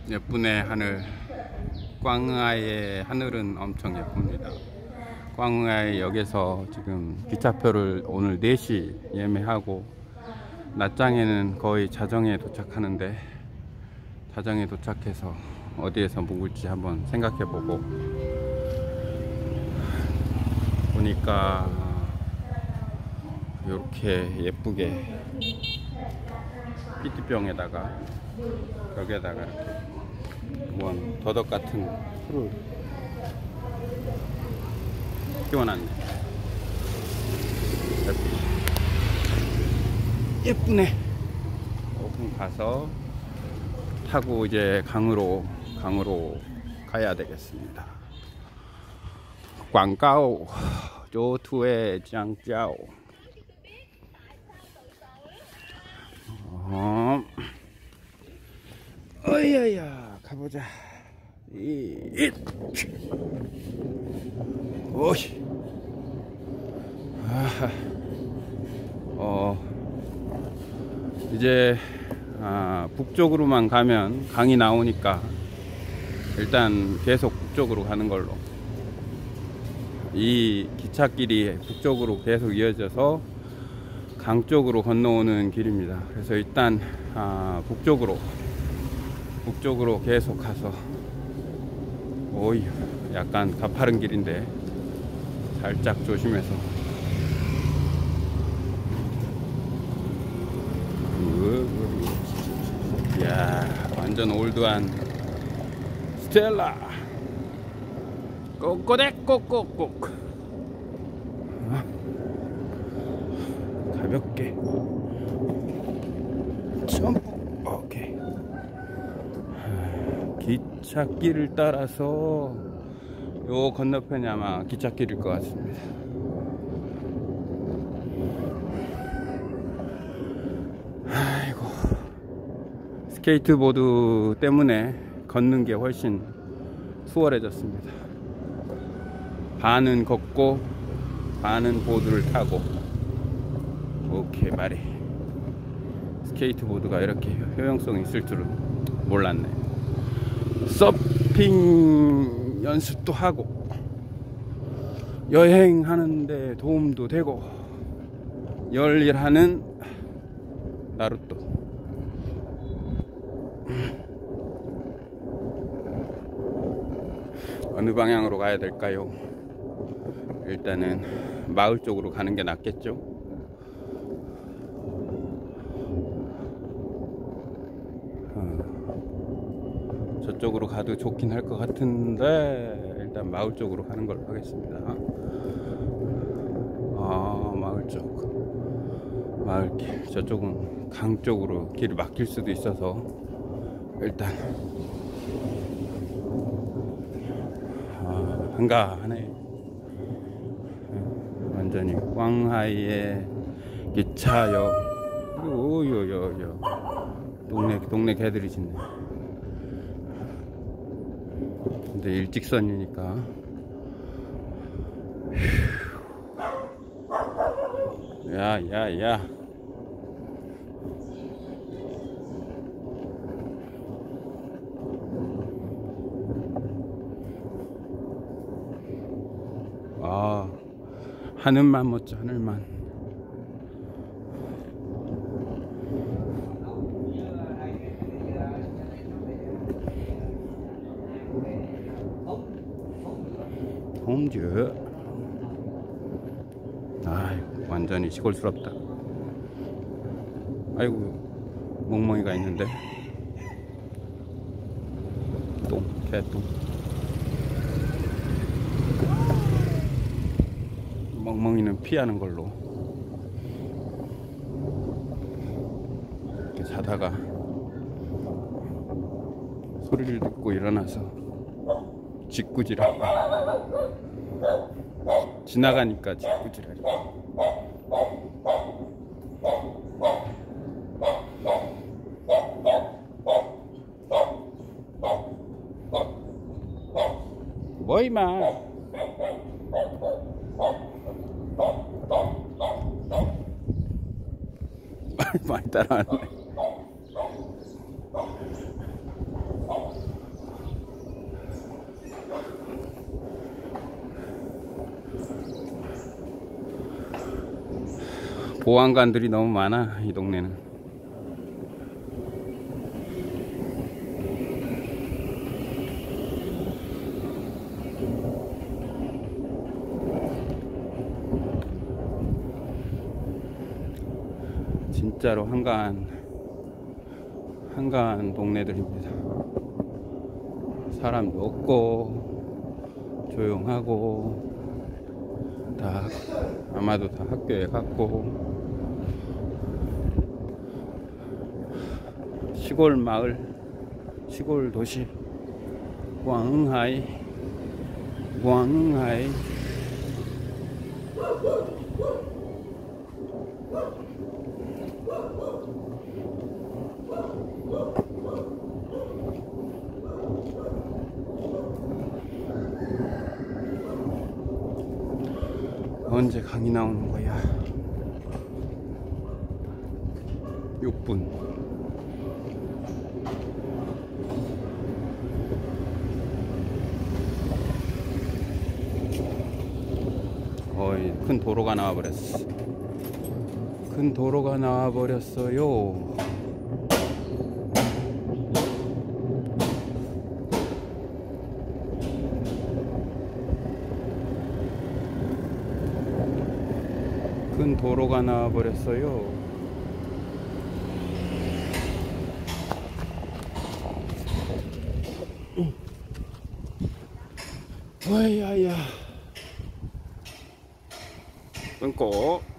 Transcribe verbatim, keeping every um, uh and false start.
예쁘네. 하늘. 꽝하이의 하늘은 엄청 예쁩니다. 꽝하이 역에서 지금 기차표를 오늘 네 시 예매하고 낮장에는 거의 자정에 도착하는데, 자정에 도착해서 어디에서 묵을지 한번 생각해보고, 보니까 이렇게 예쁘게 피티병에다가 벽에다가 이렇게 뭔 더덕 같은 풀을 끼워놨네. 예쁘네. 오픈 가서 타고 이제 강으로 강으로 가야 되겠습니다. 광가오 조투의 짱짜오. 어. 어이야야 가보자. 이 오이. 아하. 어 이제 아, 북쪽으로만 가면 강이 나오니까 일단 계속 북쪽으로 가는 걸로. 이 기찻길이 북쪽으로 계속 이어져서 강 쪽으로 건너오는 길입니다. 그래서 일단 아, 북쪽으로 북쪽으로 계속 가서, 오이 약간 가파른 길인데 살짝 조심해서. 이야, 완전 올드한 스텔라 꼬꼬대 꼬꼬꼬. 가볍게 점프. 오케이. 기찻길을 따라서 요 건너편이 아마 기찻길일 것 같습니다. 아이고, 스케이트보드 때문에 걷는 게 훨씬 수월해졌습니다. 반은 걷고 반은 보드를 타고. 오케이 말이. 스케이트보드가 이렇게 효용성이 있을 줄은 몰랐네. 서핑 연습도 하고 여행하는데 도움도 되고 열일하는 나루토. 어느 방향으로 가야 될까요? 일단은 마을 쪽으로 가는 게 낫겠죠? 어, 저쪽으로 가도 좋긴 할 것 같은데 일단 마을 쪽으로 가는 걸로 하겠습니다. 아, 마을 쪽. 마을길. 저쪽은 강 쪽으로 길이 막힐 수도 있어서 일단 아, 한가하네. 완전히 꽝하이의 기차역. 오요요요. 동네 동네 개들이 짖네. 근데 일직선이니까. 야야야. 아, 하늘만 멋져. 하늘만. 홈즈. 아이고, 완전히 시골스럽다. 아이고, 멍멍이가 있는데. 똥, 개똥. 멍멍이는 피하는 걸로. 이렇게 자다가 소리를 듣고 일어나서 짓궂으라고. 지나가니까 짓궂으라고. 뭐 이마. 많이 따라왔네. 보안관들이 너무 많아, 이 동네는. 진짜로 한가한 한가한 동네들입니다. 사람도 없고 조용하고 다 아마도 다 학교에 갔고, 시골 마을, 시골 도시 광흥하이, 광흥하이. 언제 강이 나오는 거야? 육 분. 어이, 큰 도로가 나와 버렸어. 큰 도로가 나와 버렸어요. 큰 도로가 나와 버렸어요. 와야야. 끊고.